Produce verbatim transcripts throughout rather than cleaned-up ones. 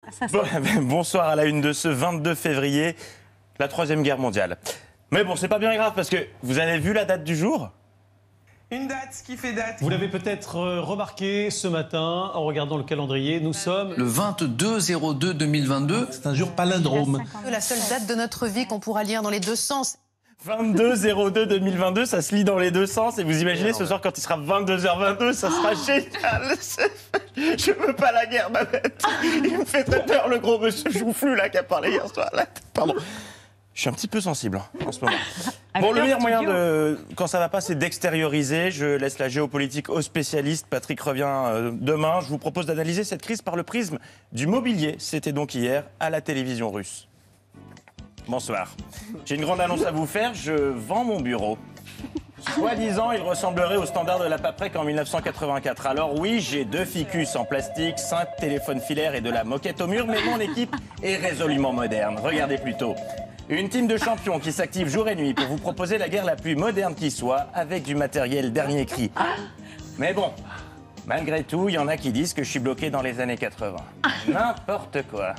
Ça, ça. Bon, bonsoir à la une de ce vingt-deux février, la Troisième Guerre mondiale. Mais bon, c'est pas bien grave parce que vous avez vu la date du jour ? Une date qui fait date. Vous l'avez peut-être remarqué ce matin en regardant le calendrier, nous sommes le vingt-deux zéro deux deux mille vingt-deux. C'est un jour palindrome. La seule date de notre vie qu'on pourra lire dans les deux sens. vingt-deux zéro deux deux mille vingt-deux, ça se lit dans les deux sens. Et vous imaginez ce soir quand il sera vingt-deux heures vingt-deux, ça sera génial. Je veux pas la guerre, ma bête. Il me fait très peur, le gros monsieur joufflu là qui a parlé hier soir. Là. Pardon. Je suis un petit peu sensible hein, en ce moment. Bon, le meilleur moyen de, quand ça va pas, c'est d'extérioriser. Je laisse la géopolitique aux spécialistes. Patrick revient euh, demain. Je vous propose d'analyser cette crise par le prisme du mobilier. C'était donc hier à la télévision russe. Bonsoir. J'ai une grande annonce à vous faire. Je vends mon bureau. Soi-disant, il ressemblerait au standard de la paprec en mille neuf cent quatre-vingt-quatre. Alors oui, j'ai deux ficus en plastique, cinq téléphones filaires et de la moquette au mur, mais mon équipe est résolument moderne. Regardez plutôt. Une team de champions qui s'active jour et nuit pour vous proposer la guerre la plus moderne qui soit, avec du matériel dernier cri. Mais bon, malgré tout, il y en a qui disent que je suis bloqué dans les années quatre-vingts. N'importe quoi.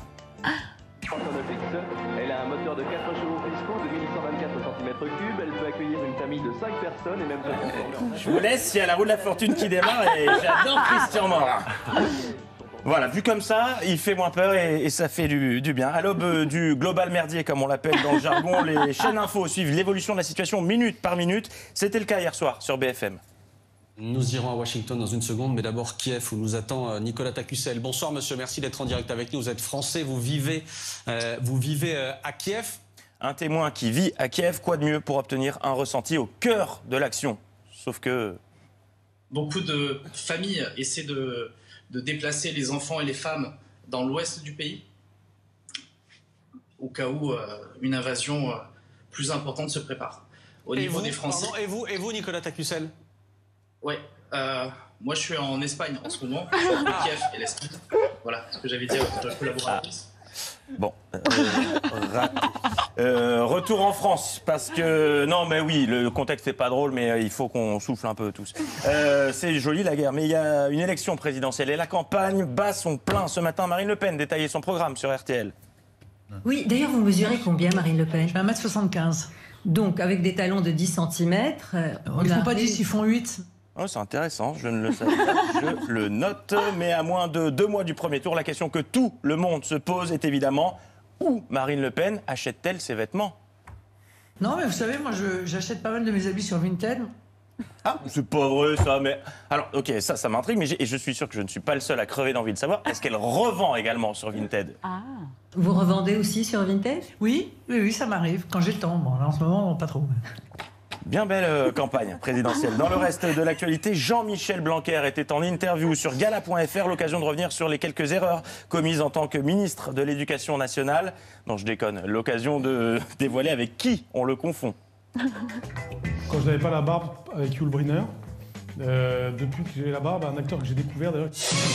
Elle a un moteur de quatre chevaux fiscaux de mille cent vingt-quatre centimètres cubes. Elle peut accueillir une famille de cinq personnes et même... Je vous laisse, il y a la roue de la fortune qui démarre et j'adore Christian Morin. Voilà, vu comme ça, il fait moins peur et, et ça fait du, du bien. À l'aube euh, du global merdier, comme on l'appelle dans le jargon, les chaînes infos suivent l'évolution de la situation minute par minute. C'était le cas hier soir sur B F M. Nous irons à Washington dans une seconde, mais d'abord Kiev, où nous attend Nicolas Tacussel. Bonsoir monsieur, merci d'être en direct avec nous. Vous êtes français, vous vivez, euh, vous vivez euh, à Kiev. Un témoin qui vit à Kiev, quoi de mieux pour obtenir un ressenti au cœur de l'action ? Sauf que... Beaucoup de familles essaient de... de déplacer les enfants et les femmes dans l'ouest du pays, au cas où euh, une invasion euh, plus importante se prépare. Au et niveau vous, des Français... pardon, et, vous, et vous, Nicolas Tacussel ? Oui, euh, moi je suis en Espagne en ce moment, je suis entre Kiev et l'Espagne. Voilà ce que j'avais dit à votre collaboratrice. Bon, euh, raté. Euh, retour en France, parce que... Non, mais oui, le contexte n'est pas drôle, mais il faut qu'on souffle un peu tous. Euh, c'est joli la guerre, mais il y a une élection présidentielle et la campagne bat son plein. Ce matin, Marine Le Pen détaillait son programme sur R T L. Oui, d'ailleurs, vous mesurez combien, Marine Le Pen ? Je fais un mètre soixante-quinze. Donc, avec des talons de dix centimètres... Euh, ils ne font pas dix, ils font huit. Oh, c'est intéressant, je ne le savais pas, je le note. Mais à moins de deux mois du premier tour, la question que tout le monde se pose est évidemment où Marine Le Pen achète-t-elle ses vêtements ? Non, mais vous savez, moi, je, j'achète pas mal de mes habits sur Vinted. Ah, c'est pas vrai ça, mais... Alors, ok, ça, ça m'intrigue, mais et je suis sûr que je ne suis pas le seul à crever d'envie de savoir, est-ce qu'elle revend également sur Vinted ? Ah. Vous revendez aussi sur Vinted ? Oui, oui, oui, ça m'arrive, quand j'ai le temps. Bon, là, en ce moment, pas trop. Bien belle euh, campagne présidentielle. Dans le reste de l'actualité, Jean-Michel Blanquer était en interview sur Gala point F R, l'occasion de revenir sur les quelques erreurs commises en tant que ministre de l'Éducation nationale. Non, je déconne, l'occasion de dévoiler avec qui on le confond. Quand je n'avais pas la barbe avec Yul Brynner, euh, depuis que j'ai la barbe, un acteur que j'ai découvert d'ailleurs...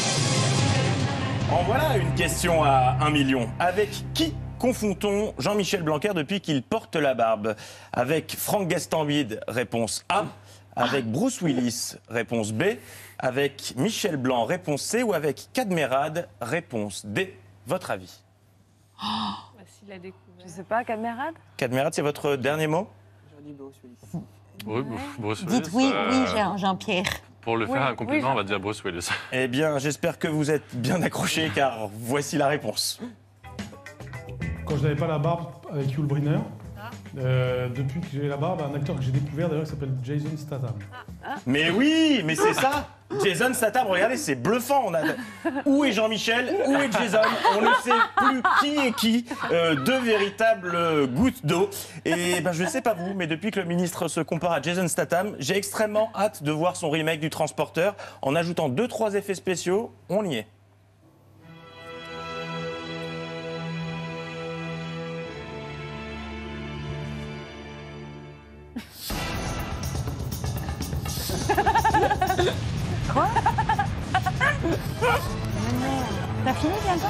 En voilà une question à un million. Avec qui confond-on Jean-Michel Blanquer depuis qu'il porte la barbe ? Avec Franck Gastambide, réponse A. Avec Bruce Willis, réponse B. Avec Michel Blanc, réponse C. Ou avec Cadmerade, réponse D. Votre avis ? Oh, bah, s'il a découvert. Je sais pas, Cadmerade ? Cadmerade, c'est votre dernier mot ? J'aurais dit Bruce Willis. Oui, Bruce Willis. Dites oui, euh... oui, Jean- Jean-Pierre. Pour lui faire Oui, un compliment, oui, on va dire Bruce Willis. Eh bien, j'espère que vous êtes bien accrochés, car voici la réponse. Quand je n'avais pas la barbe avec Yul Brynner, euh, depuis que j'ai la barbe, un acteur que j'ai découvert d'ailleurs qui s'appelle Jason Statham. Mais oui, mais c'est ça. Jason Statham, regardez, c'est bluffant. On a... Où est Jean-Michel ? Où est Jason ? On ne sait plus qui est qui. Euh, deux véritables gouttes d'eau. Et ben, je ne sais pas vous, mais depuis que le ministre se compare à Jason Statham, j'ai extrêmement hâte de voir son remake du Transporteur. En ajoutant deux, trois effets spéciaux, on y est. Quoi? T'as fini bientôt?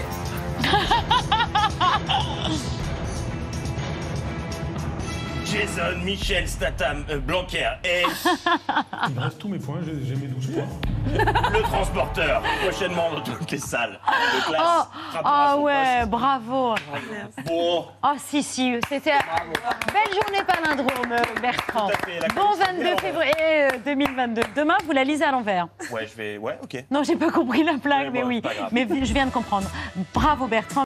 Jason Dyson, Michel, Statham, euh, Blanquer et Il me reste tous mes points, j'ai j'ai mes douze points. le transporteur, prochainement dans toutes les salles de classe. Oh, frappera oh son ouais, bravo. Bon, Oh si, si, c'était belle journée palindrome, Bertrand. Tout à fait, la Bon police est vingt-deux bien février euh, deux mille vingt-deux. Demain, vous la lisez à l'envers. ouais, je vais... Ouais, ok. Non, j'ai pas compris la blague, Ouais, mais bon, oui. pas grave. Mais je viens de comprendre. Bravo, Bertrand.